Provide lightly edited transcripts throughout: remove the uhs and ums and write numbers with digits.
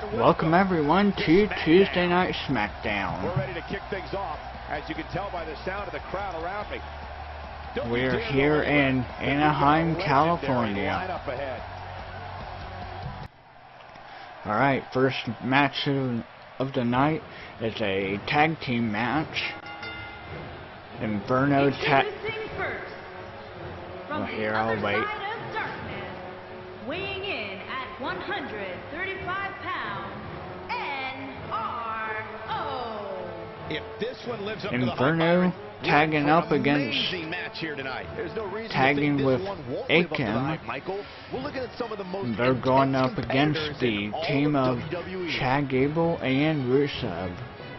Welcome everyone to Tuesday Night SmackDown. We're ready to kick things off, as you can tell by the sound of the crowd around me. We're here in Anaheim, California. Alright, first match of the night is a tag team match. Inferno tag. Well, here, I'll wait. Weighing in at 135 pounds, NRO. If this one lives up Inferno tagging up against, tagging with Akam. They're going up against the team of Chad Gable and Rusev.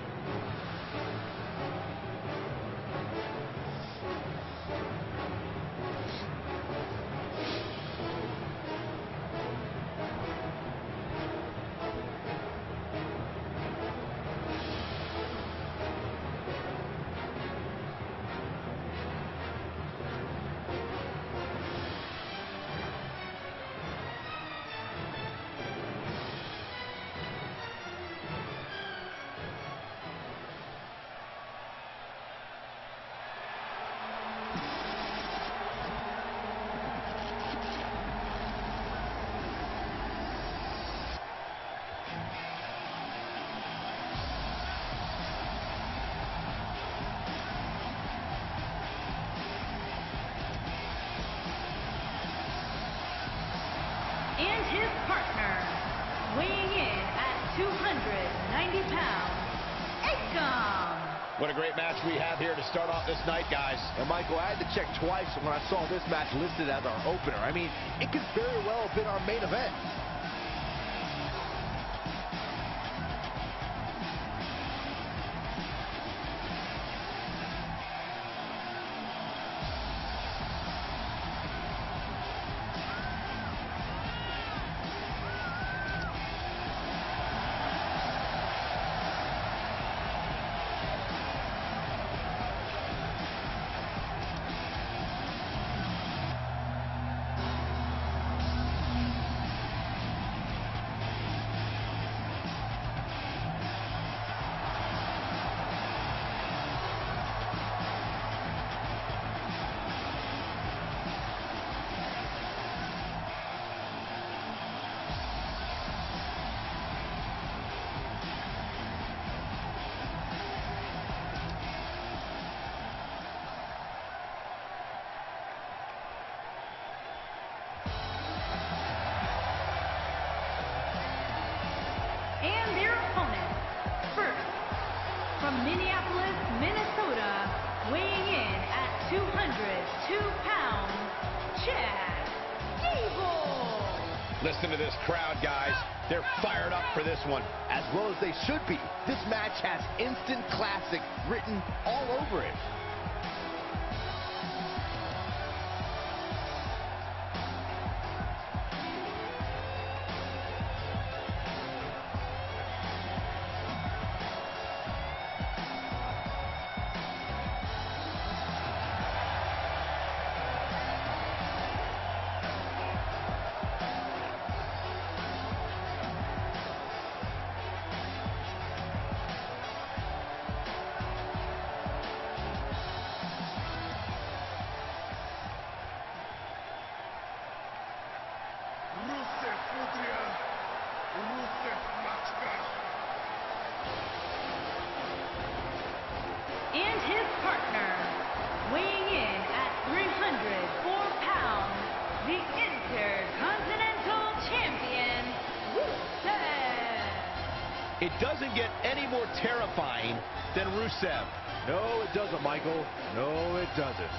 And his partner, weighing in at 290 pounds, Akam. What a great match we have here to start off this night, guys. And Michael, I had to check twice when I saw this match listed as our opener. I mean, it could very well have been our main event. And their opponent, first, from Minneapolis, Minnesota, weighing in at 202 pounds, Chad Gable. Listen to this crowd, guys. They're fired up for this one. As well as they should be. This match has instant classic written all over it. And his partner, weighing in at 304 pounds, the Intercontinental Champion, Rusev. It doesn't get any more terrifying than Rusev. No, it doesn't, Michael. No, it doesn't.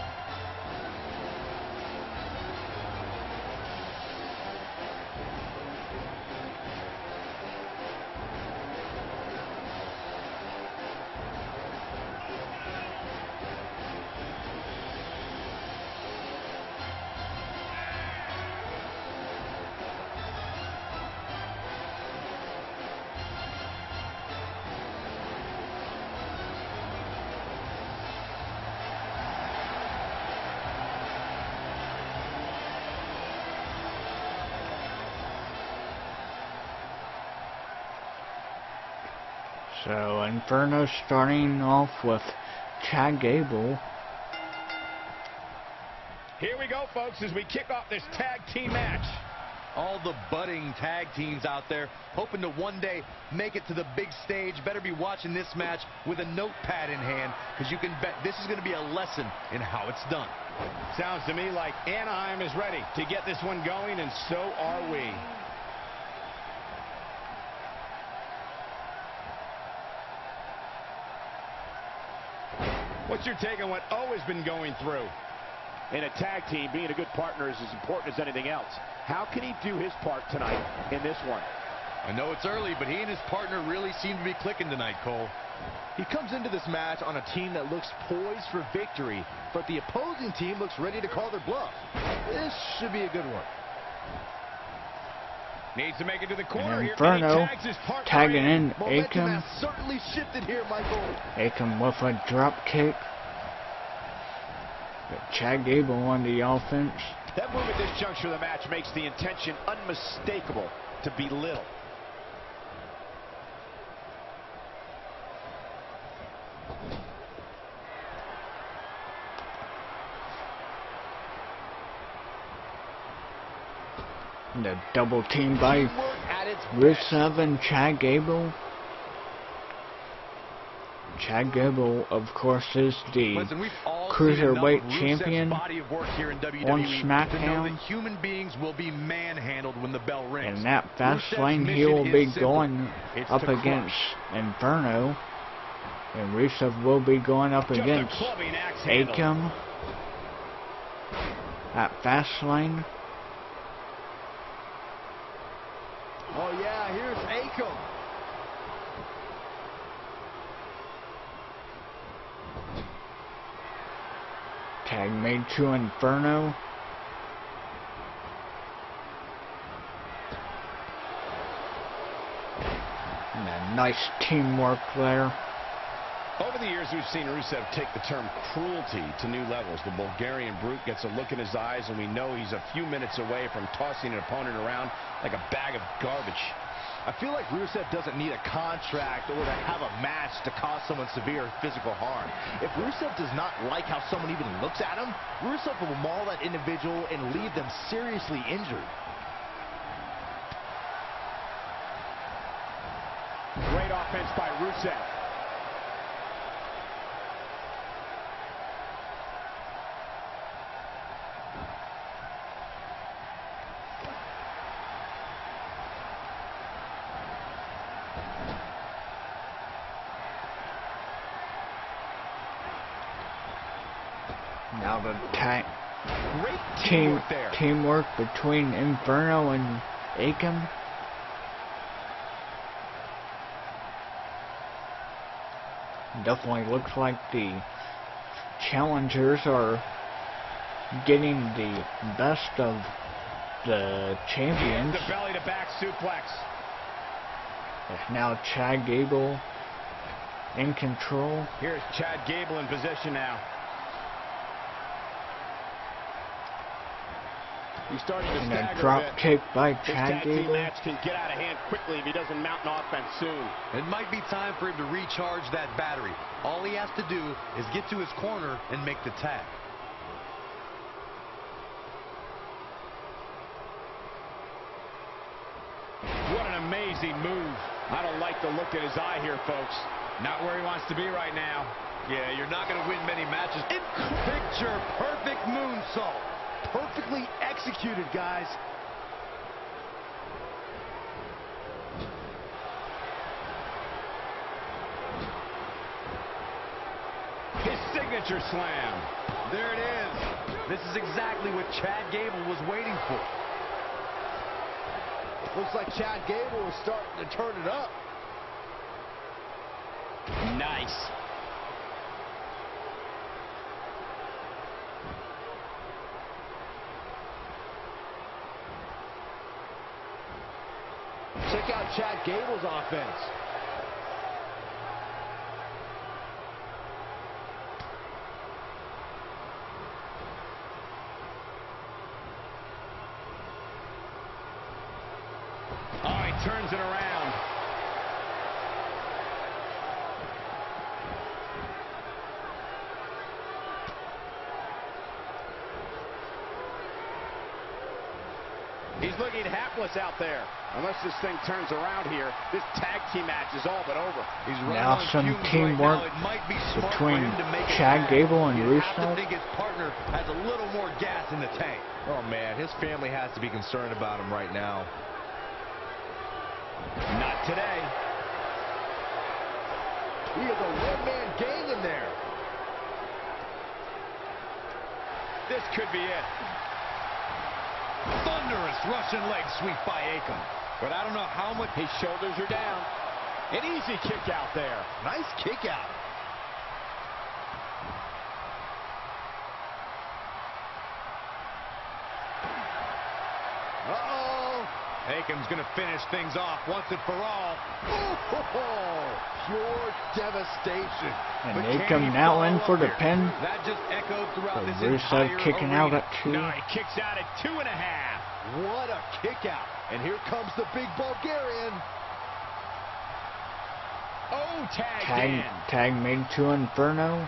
So Inferno starting off with Chad Gable. Here we go, folks, as we kick off this tag team match. All the budding tag teams out there hoping to one day make it to the big stage. Better be watching this match with a notepad in hand, because you can bet this is going to be a lesson in how it's done. Sounds to me like Anaheim is ready to get this one going, and so are we. What's your take on what O has been going through? In a tag team, being a good partner is as important as anything else. How can he do his part tonight in this one? I know it's early, but he and his partner really seem to be clicking tonight, Cole. He comes into this match on a team that looks poised for victory, but the opposing team looks ready to call their bluff. This should be a good one. Needs to make it to the corner here. Inferno tagging in Akam. Certainly shifted here, Michael. Akam with a drop kick. Chad Gable on the offense. That move at this juncture of the match makes the intention unmistakable to belittle. The double team by Rusev and Chad Gable. Chad Gable, of course, is the Cruiserweight champion on SmackDown. Human beings will be manhandled when the bell rings. And that Fastlane, he will be going up against Inferno. And Rusev will be going up against Akam at Fastlane. Oh yeah, here's Akam. Tag made to Inferno. And a nice teamwork there. Over the years, we've seen Rusev take the term cruelty to new levels. The Bulgarian Brute gets a look in his eyes, and we know he's a few minutes away from tossing an opponent around like a bag of garbage. I feel like Rusev doesn't need a contract or to have a match to cause someone severe physical harm. If Rusev does not like how someone even looks at him, Rusev will maul that individual and leave them seriously injured. Great offense by Rusev. Now the teamwork between Inferno and Akam. Definitely looks like the challengers are getting the best of the champions. The belly to back suplex. Now Chad Gable in control. Here's Chad Gable in position now. He's starting to stagger a drop kick by Chad Chad Gable. This match can get out of hand quickly if he doesn't mount an offense soon. It might be time for him to recharge that battery. All he has to do is get to his corner and make the tag. What an amazing move. I don't like the look in his eye here, folks. Not where he wants to be right now. Yeah, you're not going to win many matches. Picture perfect moonsault. Perfectly executed, guys. His signature slam. There it is. This is exactly what Chad Gable was waiting for. Looks like Chad Gable was starting to turn it up. Nice. Check out Chad Gable's offense. Oh, he turns it around. He's looking hapless out there. Unless this thing turns around here, this tag team match is all but over. He's now some teamwork between Chad Gable and Rusev. I think his partner has a little more gas in the tank. Oh man, his family has to be concerned about him right now. Not today. He is a one-man gang in there. This could be it. Thunderous Russian leg sweep by Akam. But I don't know how much. His shoulders are down. An easy kick out there. Nice kick out. Uh-oh. Akam's going to finish things off once and for all. Pure devastation. And Akam now in for the pin. That just echoed throughout this Rusev entire kicking arena. out at 2. No, he kicks out at 2.5. What a kick out. And here comes the big Bulgarian. Oh, tag. Tag made to Inferno.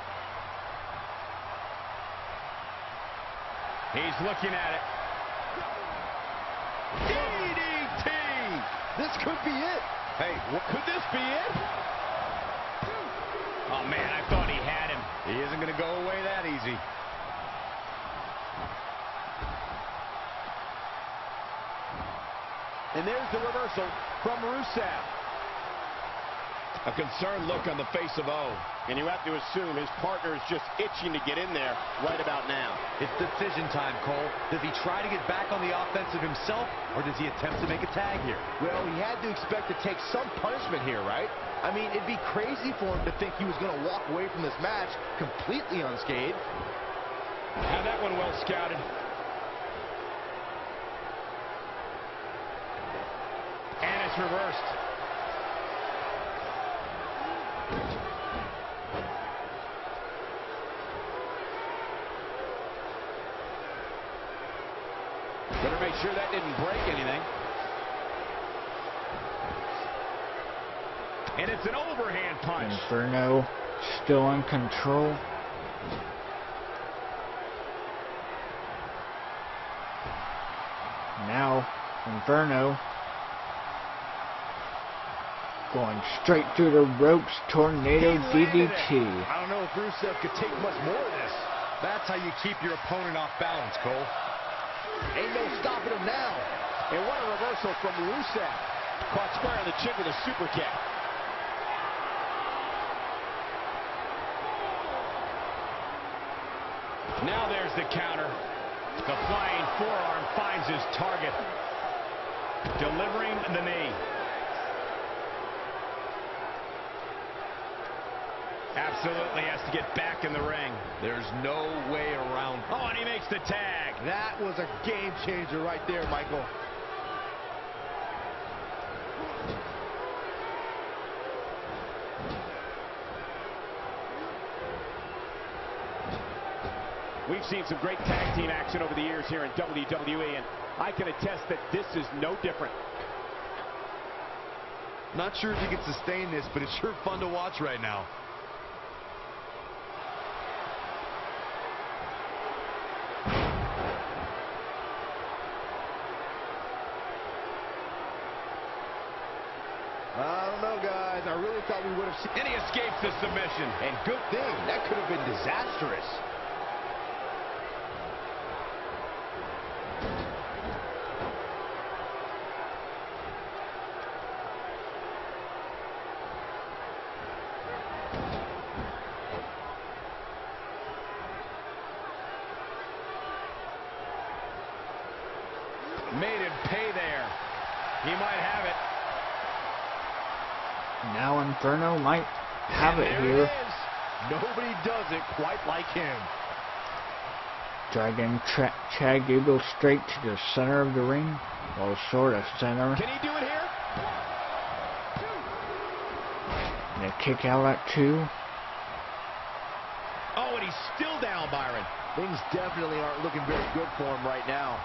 He's looking at it. DDT! This could be it. Hey, could this be it? Oh, man, I thought he had him. He isn't going to go away that easy. And there's the reversal from Rusev. A concerned look on the face of O. And you have to assume his partner is just itching to get in there right about now. It's decision time, Cole. Does he try to get back on the offensive himself, or does he attempt to make a tag here? Well, he had to expect to take some punishment here, right? I mean, it'd be crazy for him to think he was going to walk away from this match completely unscathed. Had that one well scouted. And it's reversed. Better make sure that didn't break anything. And it's an overhand punch. Inferno still in control. Now Inferno going straight through the ropes. Tornado DDT. I don't know if Rusev could take much more of this. That's how you keep your opponent off balance, Cole. Ain't no stopping him now. And what a reversal from Rusev. Caught square on the chin with a super kick. Now there's the counter. The flying forearm finds his target. Delivering the knee. Absolutely has to get back in the ring. There's no way around. Oh, and he makes the tag. That was a game changer right there, Michael. We've seen some great tag team action over the years here in WWE, and I can attest that this is no different. Not sure if he can sustain this, but it's sure fun to watch right now. I don't know, guys. I really thought we would have seen. And he escapes the submission. And good thing. That could have been disastrous. Made him pay there. He might have it. Now Inferno might have it here. Nobody does it quite like him. Dragging Chad Gable straight to the center of the ring. Well, sort of center. Can he do it here? And a kick out at 2. Oh, and he's still down, Byron. Things definitely aren't looking very good for him right now.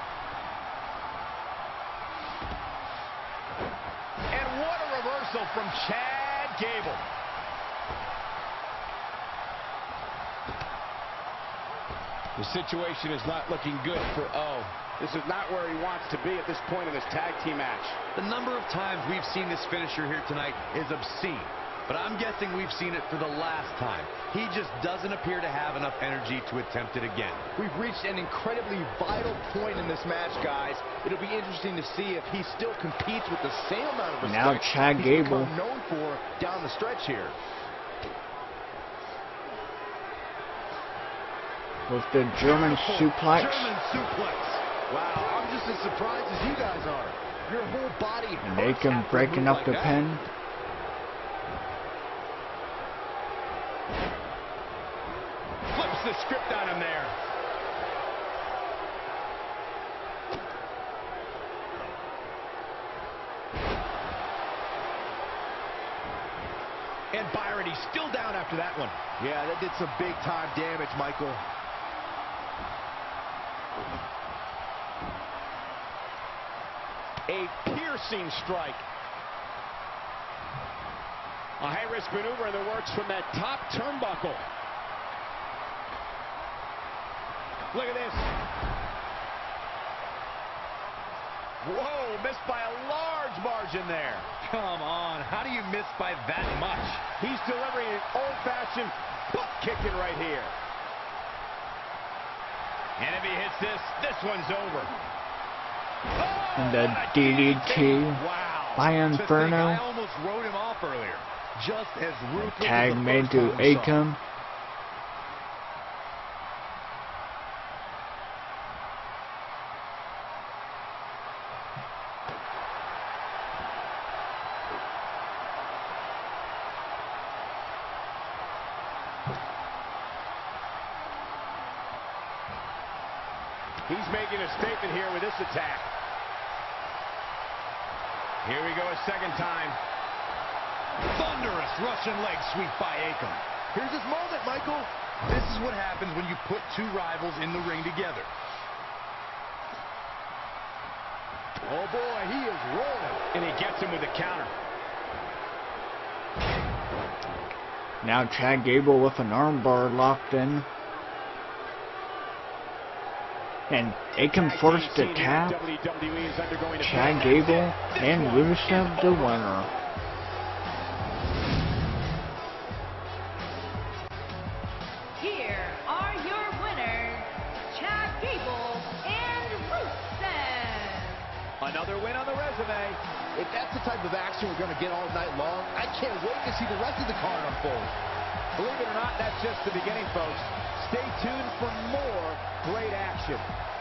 And what a reversal from Chad Gable. The situation is not looking good for O. This is not where he wants to be at this point in this tag team match. The number of times we've seen this finisher here tonight is obscene. But I'm guessing we've seen it for the last time. He just doesn't appear to have enough energy to attempt it again. We've reached an incredibly vital point in this match, guys. It'll be interesting to see if he still competes with the same amount of respect Now Chad Gable he's known for down the stretch here. with the German suplex. German suplex. Wow, I'm just as surprised as you guys are. Your whole body And Akam breaking up the pin. Flips the script on him there. And Byron, he's still down after that one. Yeah, that did some big-time damage, Michael. A piercing strike. A high-risk maneuver in the works from that top turnbuckle. Look at this. Whoa, missed by a large margin there. Come on, how do you miss by that much? He's delivering an old-fashioned butt kicking right here. And if he hits this, this one's over. Oh, And the DDT Wow. by To think Inferno. I almost wrote him off earlier. Just as ruthless Tag as the made first to time we saw him. Akam. He's making a statement here with this attack. Here we go a second time. Thunderous Russian leg sweep by Akam. Here's his moment, Michael. This is what happens when you put two rivals in the ring together. Oh, boy, he is rolling. And he gets him with a counter. Now Chad Gable with an armbar locked in. And Akam forced the tap. Chad Gable and Rusev the winner. Here are your winners, Chad Gable and Rusev. Another win on the resume. If that's the type of action we're going to get all night long, I can't wait to see the rest of the card unfold. Believe it or not, that's just the beginning, folks. Stay tuned for more great action.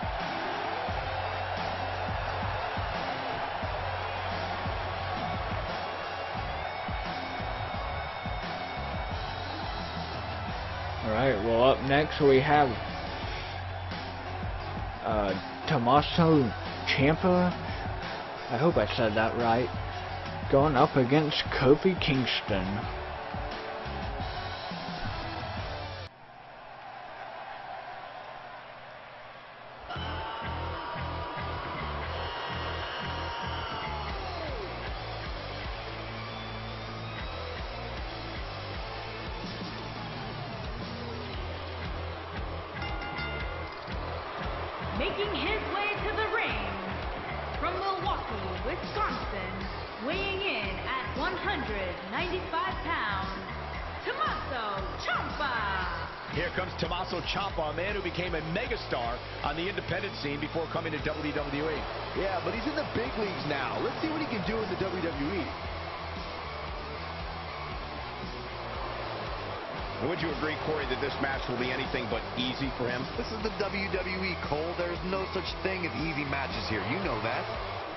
Alright, well up next we have Tommaso Ciampa, I hope I said that right, going up against Kofi Kingston. Making his way to the ring from Milwaukee, Wisconsin, weighing in at 195 pounds, Tommaso Ciampa. Here comes Tommaso Ciampa, a man who became a megastar on the independent scene before coming to WWE. Yeah, but he's in the big leagues now. Let's see what he can do in the WWE. Would you agree, Corey, that this match will be anything but easy for him? This is the WWE, Cole. There's no such thing as easy matches here. You know that.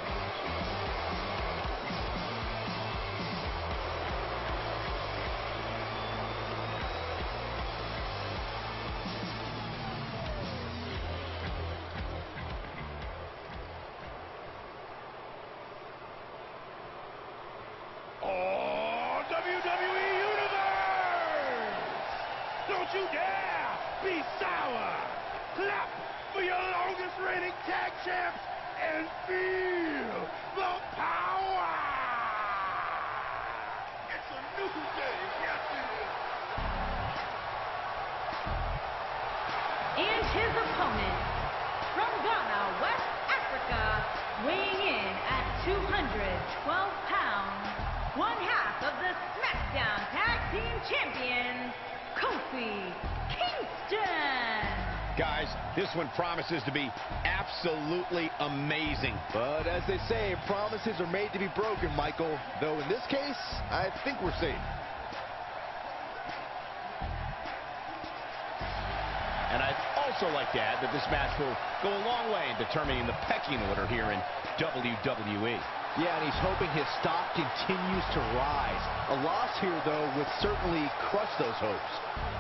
Oh, WWE Universe! Don't you dare be sour! Clap for your longest reigning tag champs and feel the power! It's a new day, yes it is! And his Ghana, West Africa, weighing in at 212 pounds, one half of the SmackDown Tag Team Champions, Kofi Kingston. Guys, this one promises to be absolutely amazing. But as they say, promises are made to be broken, Michael. Though in this case, I think we're safe. And I'd also like to add that this match will go a long way in determining the pecking order here in WWE. Yeah, and he's hoping his stock continues to rise. A loss here, though, would certainly crush those hopes.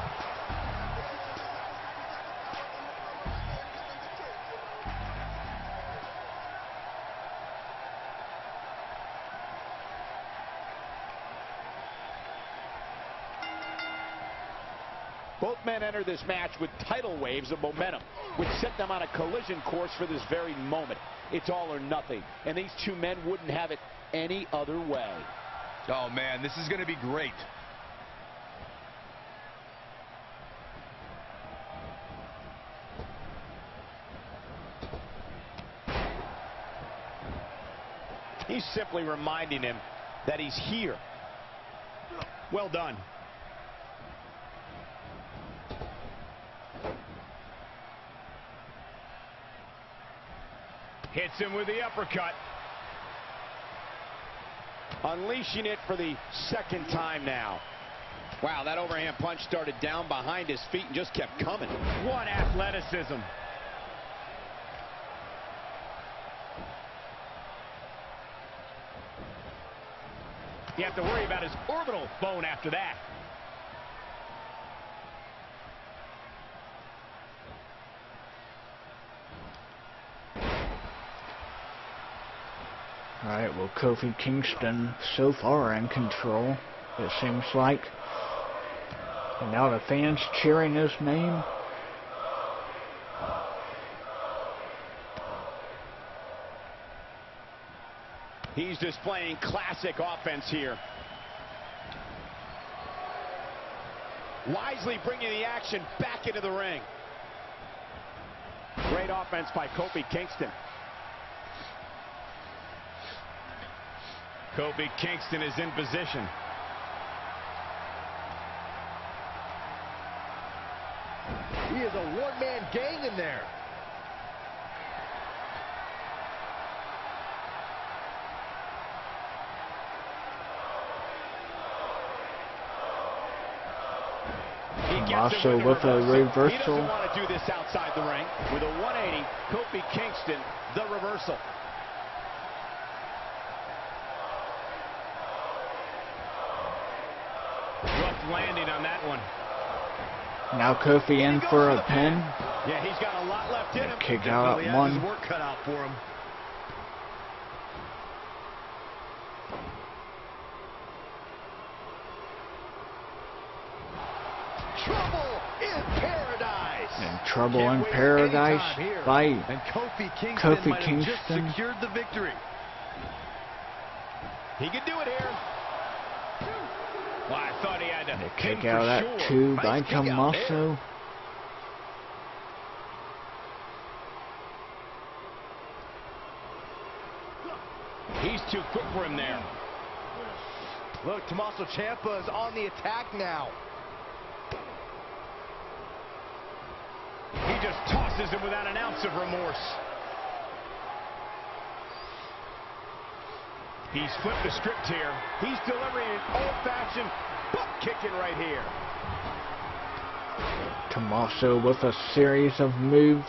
Both men enter this match with tidal waves of momentum, which set them on a collision course for this very moment. It's all or nothing, and these two men wouldn't have it any other way. Oh, man, this is going to be great. He's simply reminding him that he's here. Well done. Hits him with the uppercut. Unleashing it for the second time now. Wow, that overhand punch started down behind his feet and just kept coming. What athleticism. You have to worry about his orbital bone after that. Alright, well, Kofi Kingston so far in control, it seems like. And now the fans cheering his name. He's displaying classic offense here. Wisely bringing the action back into the ring. Great offense by Kofi Kingston. Kofi Kingston is in position. He is a one-man gang in there. Also with a reversal. He doesn't want to do this outside the ring. With a 180, Kofi Kingston, the reversal. Rough landing on that one. Now Kofi in for a pin. Yeah, he's got a lot left in him. Kick out at one. His work cut out for him. Trouble in paradise. And Trouble in Paradise by And Kofi Kingston might have just Kingston. secured the victory. He can do it here. Well, I thought he had to The pin kick for out at sure. 2 Nice by kick out Tommaso. He's too quick for him there. Look, Tommaso Ciampa is on the attack now. He just tosses him without an ounce of remorse. He's flipped the script here. He's delivering an old-fashioned butt kicking right here. Tommaso with a series of moves.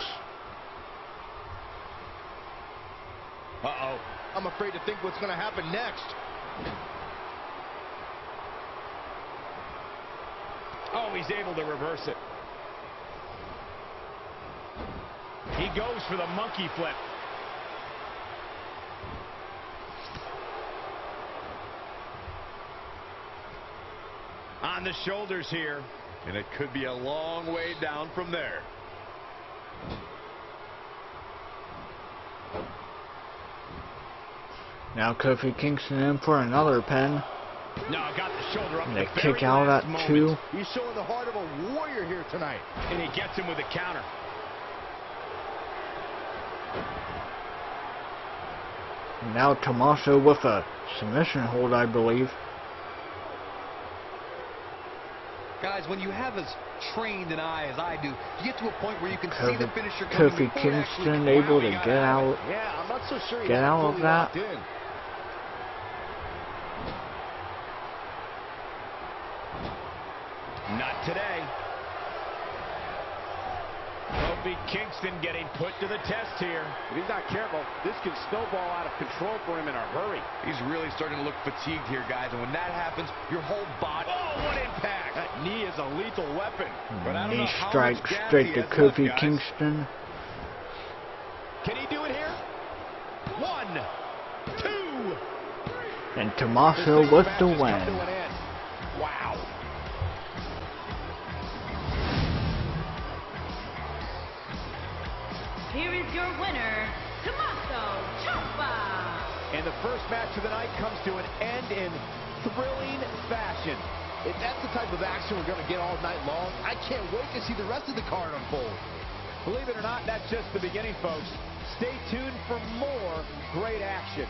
Uh-oh. I'm afraid to think what's going to happen next. Oh, he's able to reverse it. He goes for the monkey flip. On the shoulders here. And it could be a long way down from there. Now Kofi Kingston in for another pin. No, got the shoulder up. And at they the kick very out last at moment. 2. He's showing the heart of a warrior here tonight. And he gets him with a counter. Now Tommaso with a submission hold, I believe. Guys, when you have as trained an eye as I do, you get to a point where you can see the finisher coming. Kofi Kingston able to get out. Yeah, I'm not so sure get out of that. Not today. Kofi Kingston getting put to the test here. If he's not careful, this can snowball out of control for him in a hurry. He's really starting to look fatigued here, guys, and when that happens, your whole body... Oh, what impact! That knee is a lethal weapon. But I don't know knee how strike much gas straight to he has Kofi left, Kingston. Can he do it here? 1, 2. And Tommaso with the win. Wow. Here is your winner, Tommaso Ciampa. And the first match of the night comes to an end in thrilling fashion. If that's the type of action we're going to get all night long, I can't wait to see the rest of the card unfold. Believe it or not, that's just the beginning, folks. Stay tuned for more great action.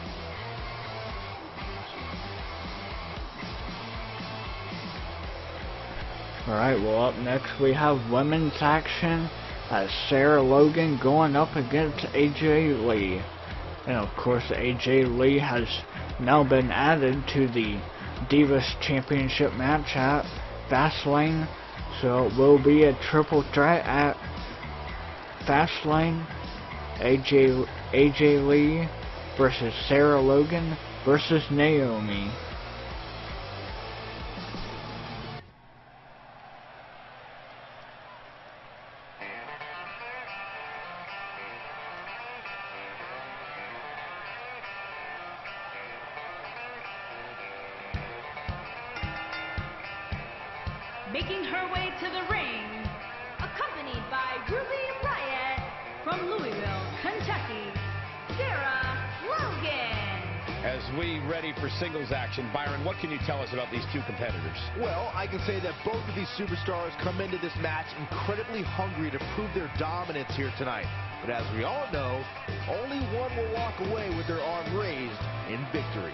Alright, well, up next we have women's action as Sarah Logan going up against AJ Lee. And of course, AJ Lee has now been added to the Divas Championship match at Fastlane. So it will be a triple threat at Fastlane. AJ Lee versus Sarah Logan versus Naomi. Making her way to the ring, accompanied by Ruby Riott from Louisville, Kentucky, Sarah Logan. As we ready for singles action, Byron, what can you tell us about these two competitors? Well, I can say that both of these superstars come into this match incredibly hungry to prove their dominance here tonight. But as we all know, only one will walk away with their arm raised in victory.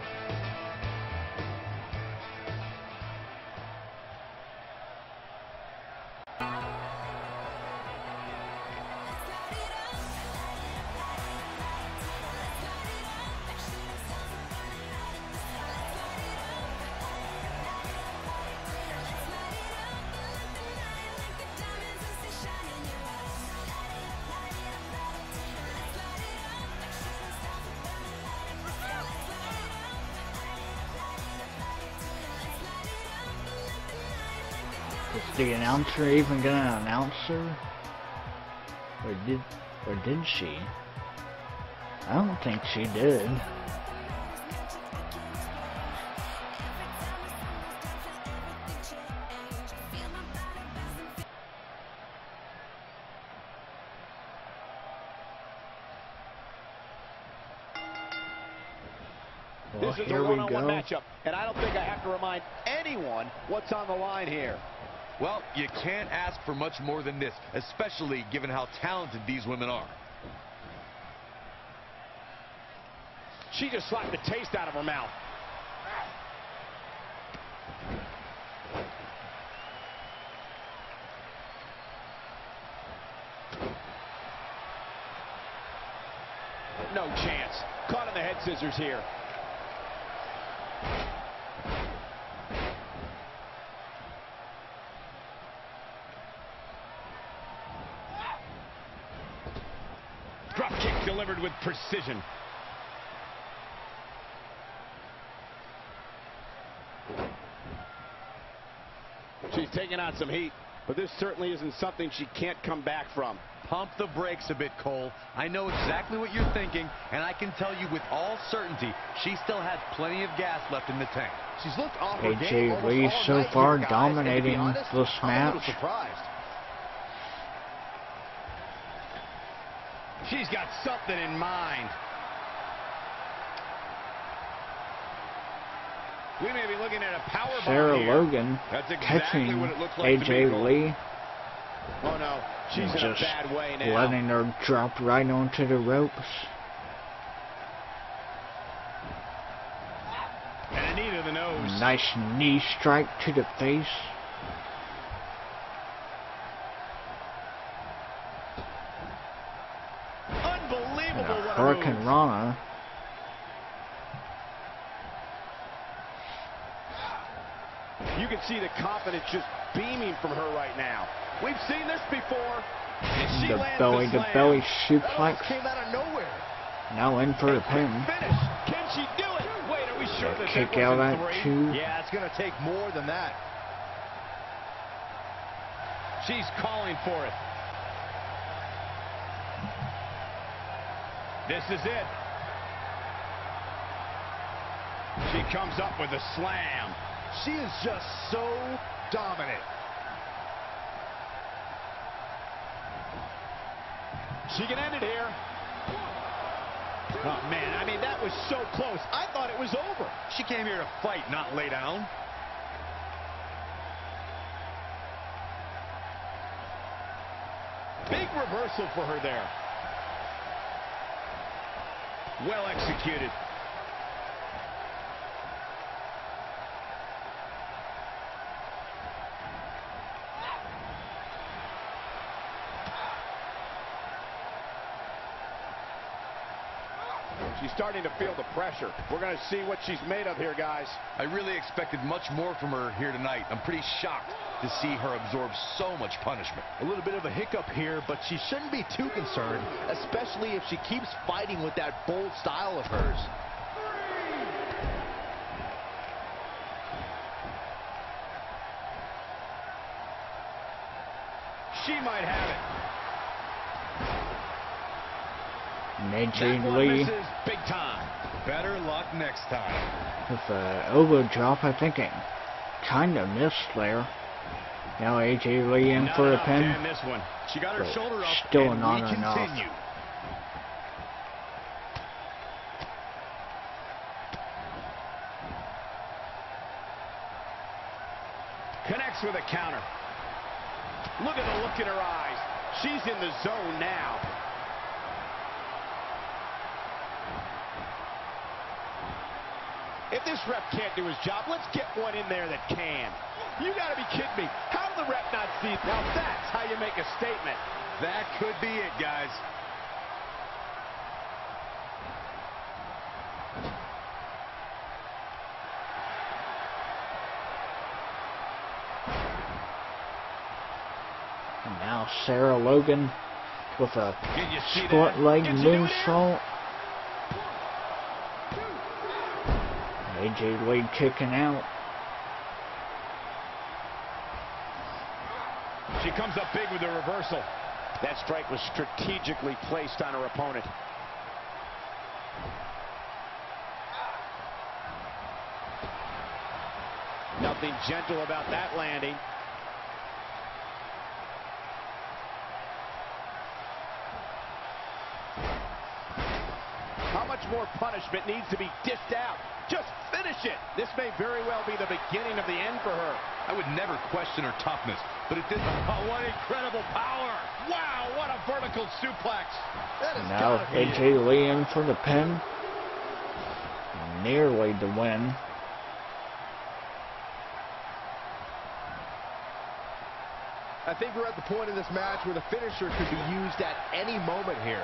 Is the announcer even gonna announce her? Or did she? I don't think she did. Well, This is here a we one-on-one go. matchup, and I don't think I have to remind anyone what's on the line here. Well, you can't ask for much more than this, especially given how talented these women are. She just slapped the taste out of her mouth. No chance. Caught in the head scissors here. Drop kick delivered with precision. She's taking on some heat, but this certainly isn't something she can't come back from. Pump the brakes a bit, Cole. I know exactly what you're thinking, and I can tell you with all certainty, she still has plenty of gas left in the tank. She's looked off her game AJ almost Lee all so night far here, guys, and to be dominating honest, this I'm a little match. surprised. She's got something in mind. We may be looking at a power Sarah bomb here. Logan That's exactly catching what it looks like to me, AJ Cole. Lee. Oh, no. She's in a Just bad way now. letting her drop right onto the ropes. And a knee to the nose. Nice knee strike to the face. Unbelievable. And a What a Hurricane move. Rana. You can see the confidence just beaming from her right now. We've seen this before. And she The lands belly the to slam. belly That almost suplex. came out of nowhere. Now in for the pin. Finish. Can she do it? Wait, are we sure that Kick that out wasn't at 3? 2. Yeah, it's going to take more than that. She's calling for it. This is it. She comes up with a slam. She is just so dominant. She can end it here. Oh, man, I mean, that was so close. I thought it was over. She came here to fight, not lay down. Big reversal for her there. Well executed. She's starting to feel the pressure. We're going to see what she's made of here, guys. I really expected much more from her here tonight. I'm pretty shocked to see her absorb so much punishment. A little bit of a hiccup here, but she shouldn't be too concerned, especially if she keeps fighting with that bold style of hers. She might have it. And That AJ one Lee misses big time. Better luck next time. with an elbow drop. I think it kind of missed there. Now AJ Lee in Not for a enough to pin. end this one. She got her But shoulder up, still and not we enough. continue. Connects with a counter. Look at the look in her eyes. She's in the zone now. If this ref can't do his job, let's get one in there that can. You got to be kidding me. How did the ref not see? Now that's how you make a statement. That could be it, guys. And now Sarah Logan with a Can you see split that? leg Can she do it here? moonsault. AJ Lee kicking out. She comes up big with a reversal. That strike was strategically placed on her opponent. Nothing gentle about that landing. How much more punishment needs to be dished out? Just finish it. This may very well be the beginning of the end for her. I would never question her toughness, but it didn't. Oh, what incredible power. Wow, what a vertical suplex. That is Now gotta be it. AJ Lee in for the pin. Nearly the win. I think we're at the point in this match where the finisher could be used at any moment here.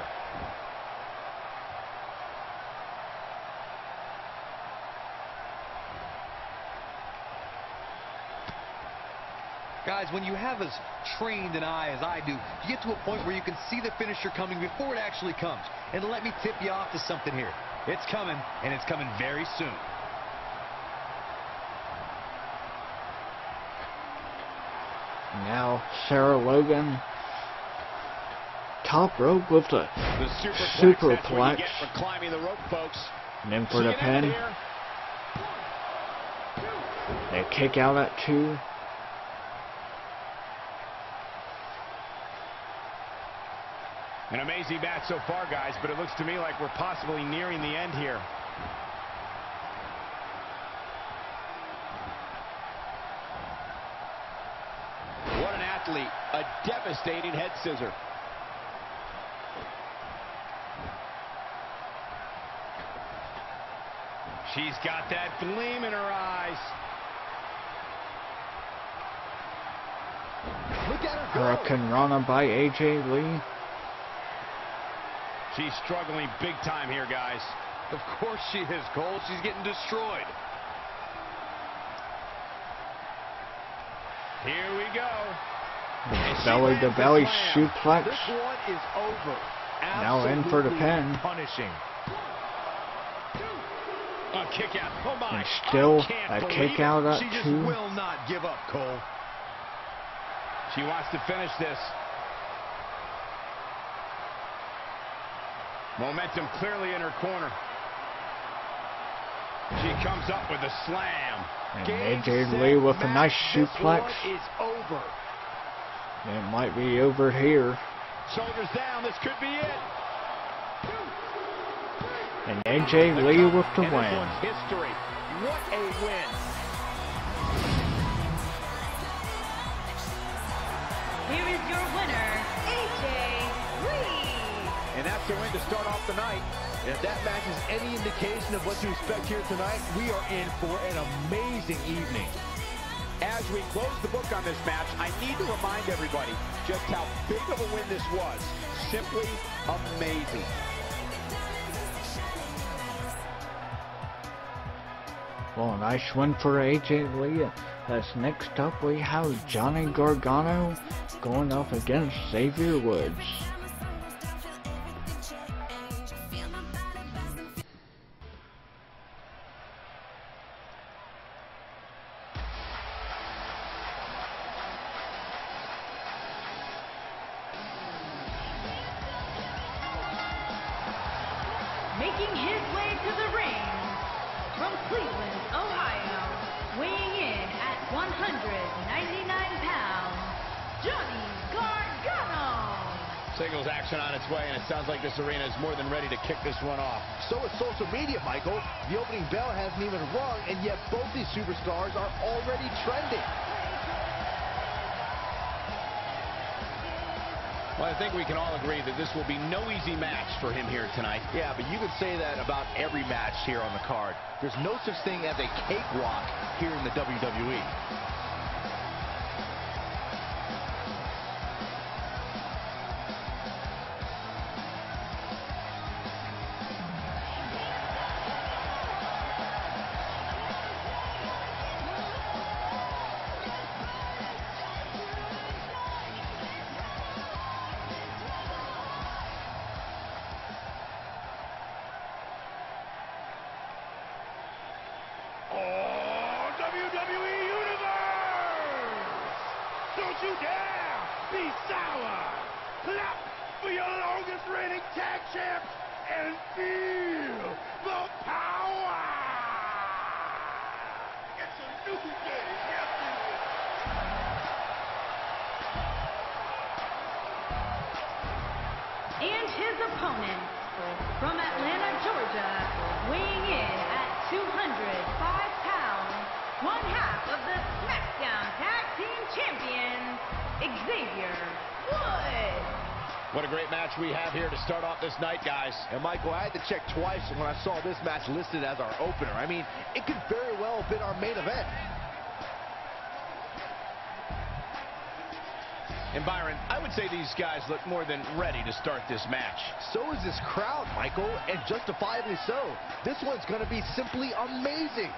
Guys, when you have as trained an eye as I do, you get to a point where you can see the finisher coming before it actually comes. And let me tip you off to something here. It's coming, and it's coming very soon. Now Sarah Logan. Top rope with the The superplex, Superplex. that's what you get for climbing the rope, folks. and in for the She can end it pin. here. They kick out at 2. An amazing match so far, guys, but it looks to me like we're possibly nearing the end here. What an quickly. A devastating head scissor. She's got that gleam in her eyes. Look at her go. Hurricane Rana by AJ Lee. She's struggling big time here, guys. Of course she is, Cole. She's getting destroyed. Here we go. Belly to belly suplex. This one is over. Now in for the Absolutely pin. punishing. A kick out. Oh my. And still I can't a believe kick it. out at She just 2. will not give up, Cole. She wants to finish this. Momentum clearly in her corner. She comes up with a slam. And Game, AJ set, Lee with a match. nice This suplex. one is over. It might be over here. Shoulders down. This could be it. And AJ Lee with the And this win. one's history. What a win. Here is your winner, AJ Lee. And that's the win to start off the night. And if that match is any indication of what to expect here tonight, we are in for an amazing evening. As we close the book on this match, I need to remind everybody just how big of a win this was. Simply amazing. Well, a nice win for AJ Lee. As next up we have Johnny Gargano going up against Xavier Woods. Making his way to the ring from Cleveland, Ohio, weighing in at 199 pounds, Johnny Gargano. Singles action on its way, and it sounds like this arena is more than ready to kick this one off. So is social media, Michael. The opening bell hasn't even rung, and yet both these superstars are already trending. Well, I think we can all agree that this will be no easy match for him here tonight. Yeah, but you could say that about every match here on the card. There's no such thing as a cakewalk here in the WWE. WWE Universe! Don't you dare be sour! Clap for your longest reigning tag champs and feel the power! It's a new day, yes it is! And his opponent from Atlanta, Georgia, weighing in at 205 pounds, one half of the SmackDown Tag Team Champions, Xavier Woods. What a great match we have here to start off this night, guys. And Michael, I had to check twice when I saw this match listed as our opener. I mean, it could very well have been our main event. And Byron, I would say these guys look more than ready to start this match. So is this crowd, Michael, and justifiably so. This one's going to be simply amazing.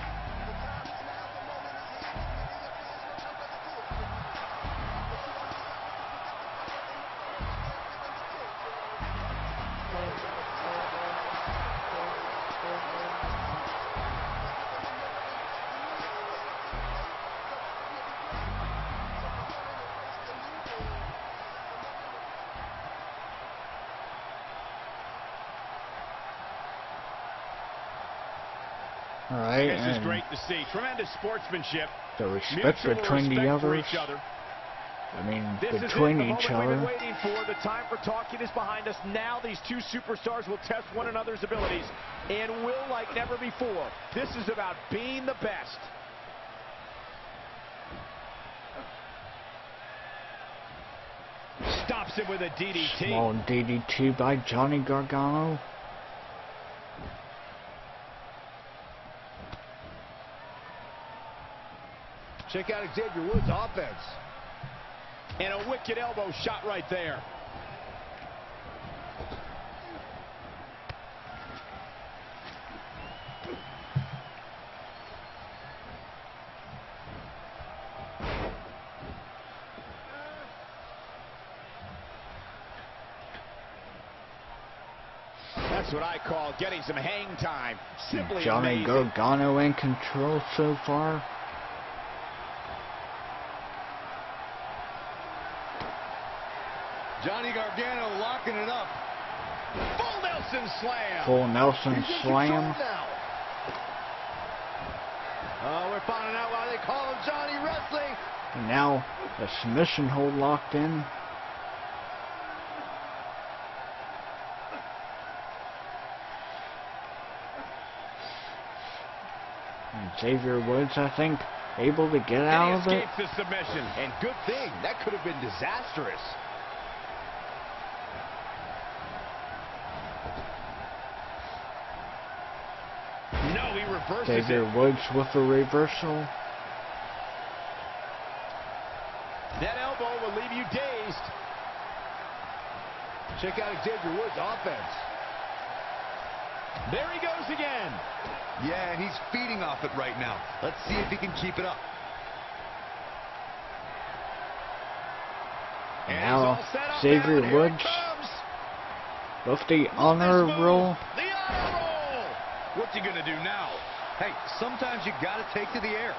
All right, This is and great to see. Tremendous sportsmanship. the respect between the respect for others. each other. I mean, This between is it, the each moment we've been other. waiting for. The time for talking is behind us. Now these two superstars will test one another's abilities and will like never before. This is about being the best. Stops it with a DDT. Small DDT by Johnny Gargano. Check out Xavier Woods' offense. And a wicked elbow shot right there. That's what I call getting some hang time. Simply Johnny amazing. Gargano in control so far. Johnny Gargano locking it up. Full Nelson slam. Full Nelson He's in slam. control now. Oh, we're finding out why they call him Johnny Wrestling. And now a submission hold locked in. And Xavier Woods, I think, able to get out of it. Escapes the submission. And good thing. That could have been disastrous. No, he reverses Xavier it. Woods with a reversal. That elbow will leave you dazed. Check out Xavier Woods' offense. There he goes again. Yeah, and he's feeding off it right now. Let's see if he can keep it up. And he's Now all set up Xavier now, and here it Woods comes. with the honor This move, roll. The honor roll. What's he going to do now? Hey, sometimes you got to take to the air.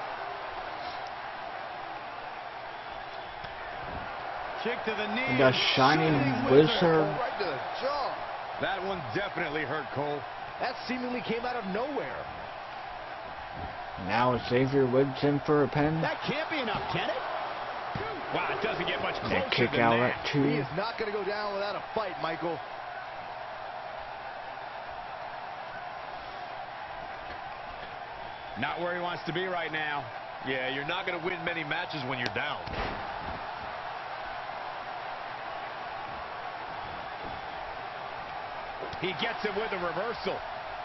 Kick to the knee. And a shining wizard. Right to the jaw. That one definitely hurt, Cole. That seemingly came out of nowhere. Now Xavier Woods in for a pin. That can't be enough, can it? Wow, it doesn't get much closer And kick than out that. at He 2. is not going to go down without a fight, Michael. Not where he wants to be right now. Yeah, you're not going to win many matches when you're down. He gets it with a reversal.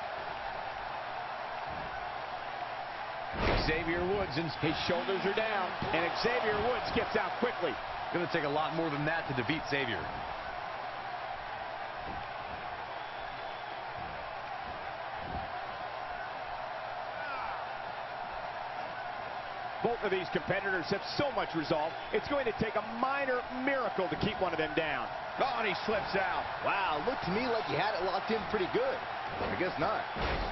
Xavier Woods, and his shoulders are down, and Xavier Woods gets out quickly. Going to take a lot more than that to defeat Xavier. Both of these competitors have so much resolve, it's going to take a minor miracle to keep one of them down. Oh, and he slips out. Wow, looked to me like he had it locked in pretty good. I guess not.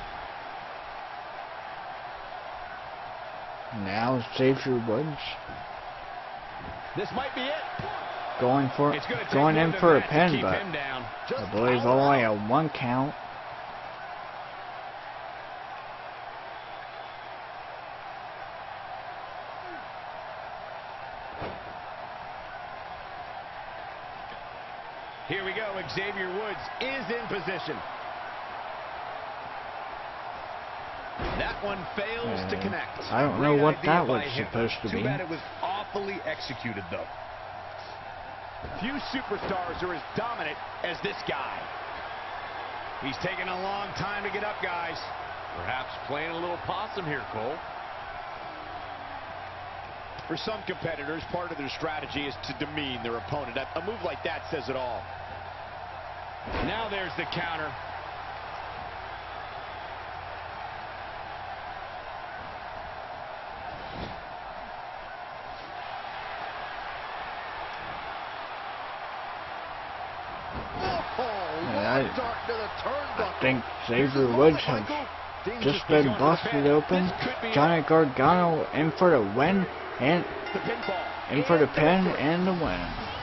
Now Xavier Woods This might be it. going It's going to take in more than for a that to pin, keep but him down. Just I believe power only out. a 1 count. Here we go. Xavier Woods is in position. That one fails to connect. I don't know Great what idea that by was him. supposed to Too be. bad it was awfully executed, though. Few superstars are as dominant as this guy. He's taking a long time to get up, guys. Perhaps playing a little possum here, Cole. For some competitors, part of their strategy is to demean their opponent. A move like that says it all. Now there's the counter. I think Xavier Woods has just been busted open. Johnny Gargano in for the win and The pinfall. in for the pin and the win.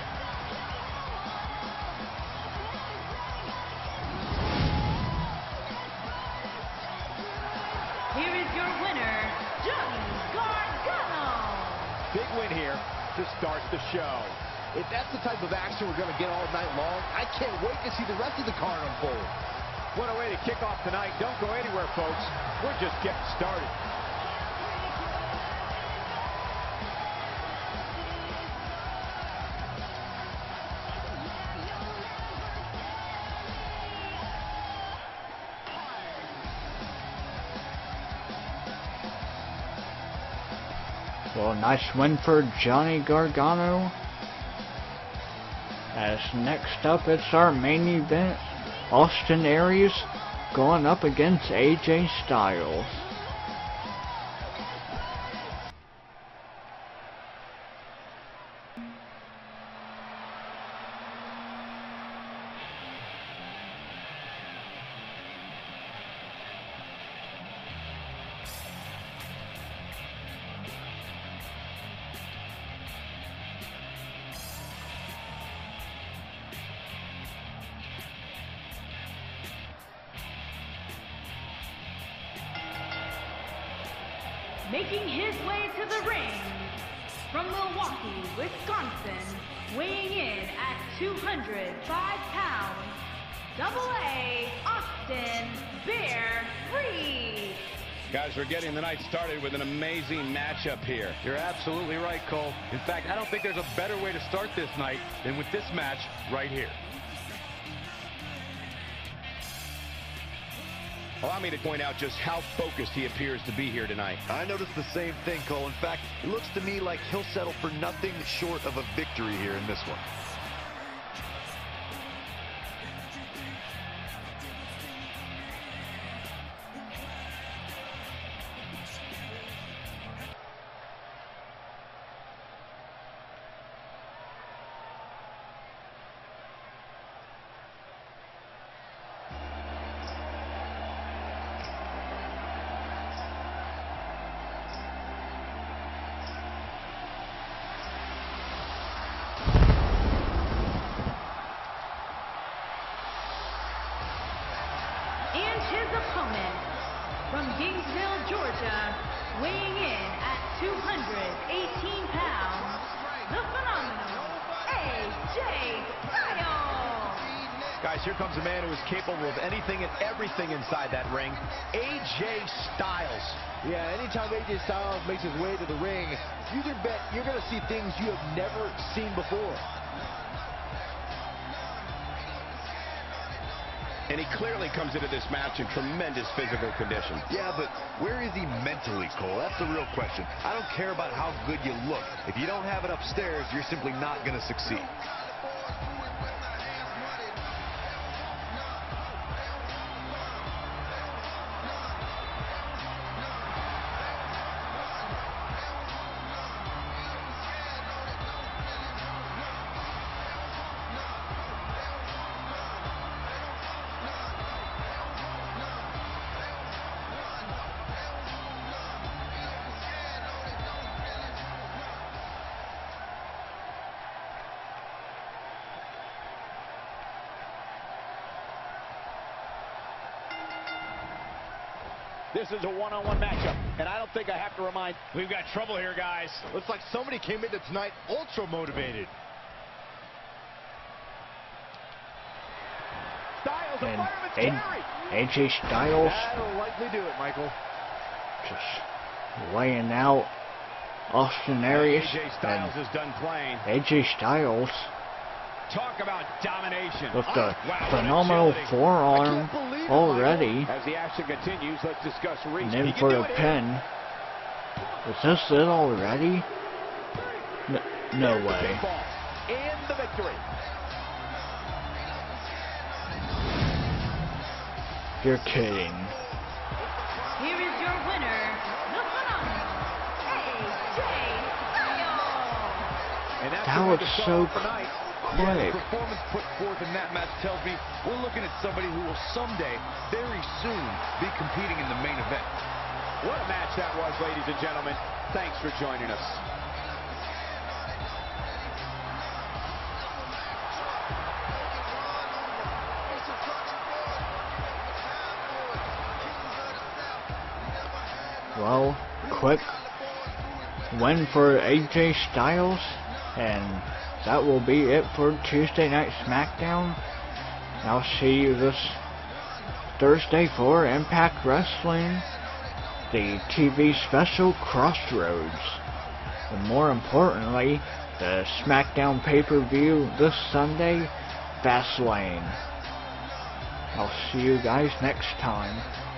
Here is your winner, Johnny Gargano. Big win here to start the show. If that's the type of action we're going to get all night long, I can't wait to see the rest of the card unfold. What a way to kick off tonight. Don't go anywhere, folks. We're just getting started. Well, nice win for Johnny Gargano. As next up, it's our main event. Austin Aries going up against AJ Styles. Making his way to the ring from Milwaukee, Wisconsin, weighing in at 205 pounds, AA Austin Bear Reed. Guys, we're getting the night started with an amazing matchup here. You're absolutely right, Cole. In fact, I don't think there's a better way to start this night than with this match right here. Allow me to point out just how focused he appears to be here tonight. I noticed the same thing, Cole. In fact, it looks to me like he'll settle for nothing short of a victory here in this one. And his opponent from Gainesville, Georgia, weighing in at 218 pounds, the phenomenal AJ Styles. Guys, here comes a man who is capable of anything and everything inside that ring, AJ Styles. Yeah, anytime AJ Styles makes his way to the ring, you can bet you're going to see things you have never seen before. And he clearly comes into this match in tremendous physical condition. Yeah, but where is he mentally, Cole? That's the real question. I don't care about how good you look. If you don't have it upstairs, you're simply not going to succeed. This is a one-on-one matchup, and I don't think I have to remind. We've got trouble here, guys. Looks like somebody came into tonight ultra motivated. Styles, a And fireman's carry. AJ Styles That'll likely do it, Michael. just laying out Austin Aries. AJ Styles is done playing. AJ Styles Talk about domination. with the Wow, what phenomenal agility. forearm already. As the action continues, let's discuss reach. And then He can for do the it. pin. Is this it already? No way. Pinfall and the victory. You're kidding. Here is your winner, the phenomenal AJ Styles. And that's That the way was to start so off the night. Yeah, quick. the performance put forth in that match tells me we're looking at somebody who will someday, very soon, be competing in the main event. What a match that was, ladies and gentlemen. Thanks for joining us. Well, quick win for AJ Styles, and that will be it for Tuesday Night SmackDown. I'll see you this Thursday for Impact Wrestling, the TV special Crossroads, and more importantly, the SmackDown pay-per-view this Sunday, Fastlane. I'll see you guys next time.